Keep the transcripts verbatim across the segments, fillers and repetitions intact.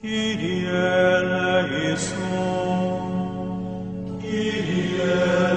Kyrie eleison, Kyrie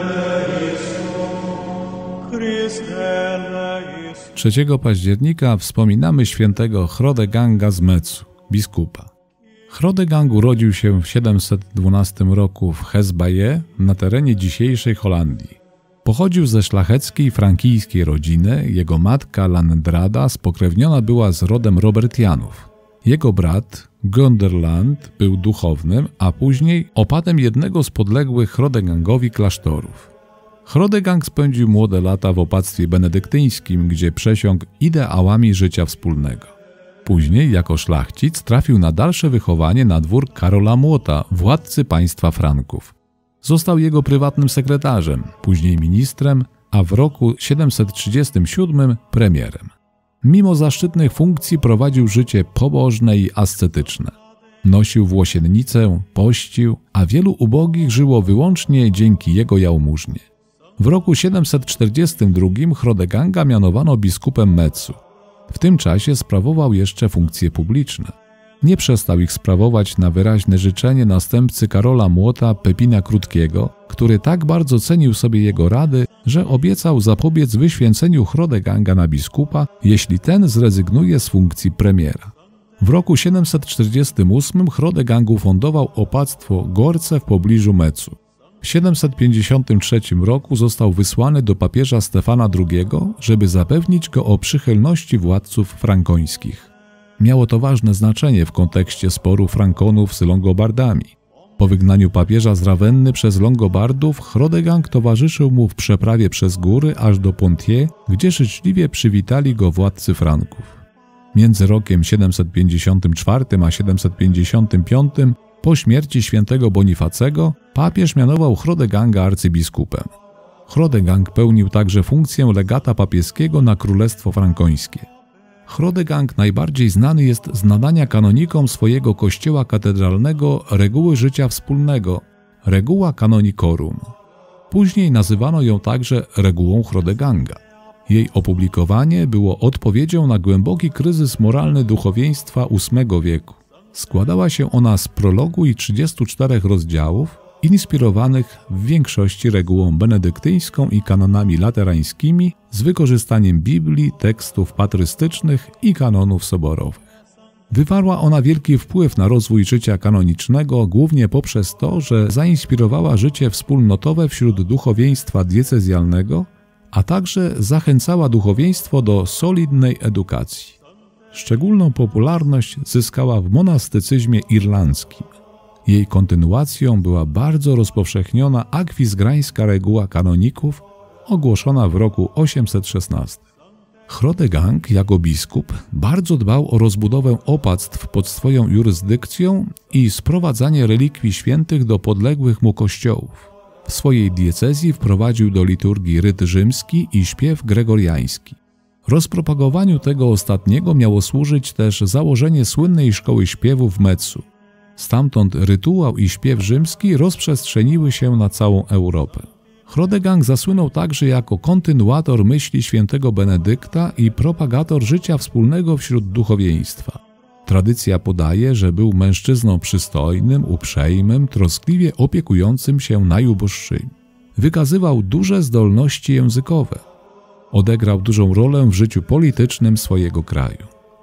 eleison, Chryste eleison. trzeciego października wspominamy świętego Chrodeganga z Metzu, biskupa. Chrodegang urodził się w siedemset dwunastym roku w Hesbaye na terenie dzisiejszej Holandii. Pochodził ze szlacheckiej frankijskiej rodziny, jego matka Landrada spokrewniona była z rodem Robertianów. Jego brat Gunderland był duchownym, a później opatem jednego z podległych Chrodegangowi klasztorów. Chrodegang spędził młode lata w opactwie benedyktyńskim, gdzie przesiąkł ideałami życia wspólnego. Później, jako szlachcic, trafił na dalsze wychowanie na dwór Karola Młota, władcy państwa Franków. Został jego prywatnym sekretarzem, później ministrem, a w roku siedemset trzydziestym siódmym premierem. Mimo zaszczytnych funkcji prowadził życie pobożne i ascetyczne. Nosił włosiennicę, pościł, a wielu ubogich żyło wyłącznie dzięki jego jałmużnie. W roku siedemset czterdziestym drugim Chrodeganga mianowano biskupem Metzu. W tym czasie sprawował jeszcze funkcje publiczne. Nie przestał ich sprawować na wyraźne życzenie następcy Karola Młota Pepina Krótkiego, który tak bardzo cenił sobie jego rady, że obiecał zapobiec wyświęceniu Chrodeganga na biskupa, jeśli ten zrezygnuje z funkcji premiera. W roku siedemset czterdziestym ósmym Chrodegang ufundował opactwo Gorce w pobliżu Metzu. W siedemset pięćdziesiątym trzecim roku został wysłany do papieża Stefana drugiego, żeby zapewnić go o przychylności władców frankońskich. Miało to ważne znaczenie w kontekście sporu Frankonów z Longobardami. Po wygnaniu papieża z Rawenny przez Longobardów, Chrodegang towarzyszył mu w przeprawie przez góry aż do Poitiers, gdzie życzliwie przywitali go władcy Franków. Między rokiem siedemset pięćdziesiątym czwartym a siedemset pięćdziesiątym piątym, po śmierci świętego Bonifacego, papież mianował Chrodeganga arcybiskupem. Chrodegang pełnił także funkcję legata papieskiego na Królestwo Frankońskie. Chrodegang najbardziej znany jest z nadania kanonikom swojego kościoła katedralnego reguły życia wspólnego, reguła canonicorum. Później nazywano ją także regułą Chrodeganga. Jej opublikowanie było odpowiedzią na głęboki kryzys moralny duchowieństwa ósmego wieku. Składała się ona z prologu i trzydziestu czterech rozdziałów, inspirowanych w większości regułą benedyktyńską i kanonami laterańskimi, z wykorzystaniem Biblii, tekstów patrystycznych i kanonów soborowych. Wywarła ona wielki wpływ na rozwój życia kanonicznego, głównie poprzez to, że zainspirowała życie wspólnotowe wśród duchowieństwa diecezjalnego, a także zachęcała duchowieństwo do solidnej edukacji. Szczególną popularność zyskała w monastycyzmie irlandzkim. Jej kontynuacją była bardzo rozpowszechniona akwizgrańska reguła kanoników, ogłoszona w roku osiemset szesnastym. Chrodegang jako biskup bardzo dbał o rozbudowę opactw pod swoją jurysdykcją i sprowadzanie relikwii świętych do podległych mu kościołów. W swojej diecezji wprowadził do liturgii ryt rzymski i śpiew gregoriański. Rozpropagowaniu tego ostatniego miało służyć też założenie słynnej szkoły śpiewu w Metzu. Stamtąd rytuał i śpiew rzymski rozprzestrzeniły się na całą Europę. Chrodegang zasłynął także jako kontynuator myśli świętego Benedykta i propagator życia wspólnego wśród duchowieństwa. Tradycja podaje, że był mężczyzną przystojnym, uprzejmym, troskliwie opiekującym się najuboższymi. Wykazywał duże zdolności językowe. Odegrał dużą rolę w życiu politycznym swojego kraju.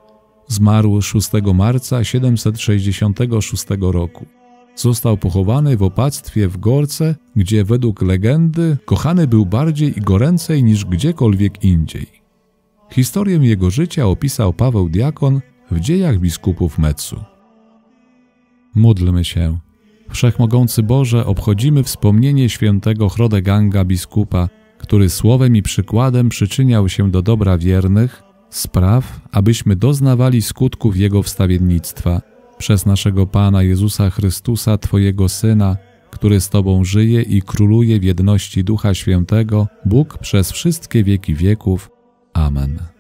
Zmarł szóstego marca siedemset sześćdziesiątego szóstego roku. Został pochowany w opactwie w Gorce, gdzie według legendy kochany był bardziej i goręcej niż gdziekolwiek indziej. Historię jego życia opisał Paweł Diakon w Dziejach biskupów Metzu. Módlmy się. Wszechmogący Boże, obchodzimy wspomnienie świętego Chrodeganga biskupa, który słowem i przykładem przyczyniał się do dobra wiernych, spraw, abyśmy doznawali skutków Jego wstawiennictwa przez naszego Pana Jezusa Chrystusa, Twojego Syna, który z Tobą żyje i króluje w jedności Ducha Świętego, Bóg przez wszystkie wieki wieków. Amen.